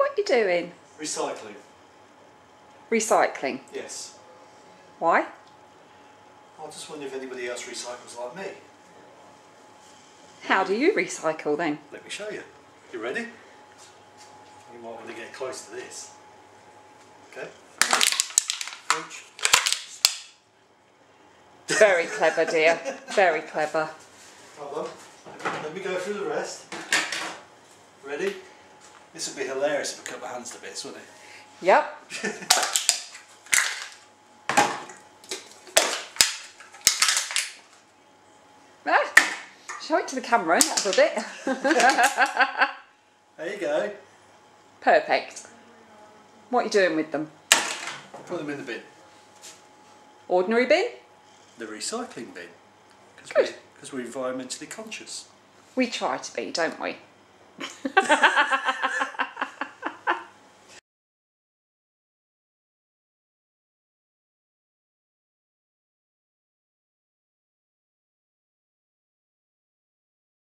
What are you doing? Recycling. Recycling? Yes. Why? I just wonder if anybody else recycles like me. How do you recycle then? Let me show you. You ready? You might want to get close to this. Okay. Ouch. Very clever, dear. Very clever. Hold on. Let me go through the rest. Ready? This would be hilarious if I cut my hands to bits, wouldn't it? Yep. Show it to the camera, that does it. There you go. Perfect. What are you doing with them? Put them in the bin. Ordinary bin? The recycling bin. Good. Because we're environmentally conscious. We try to be, don't we?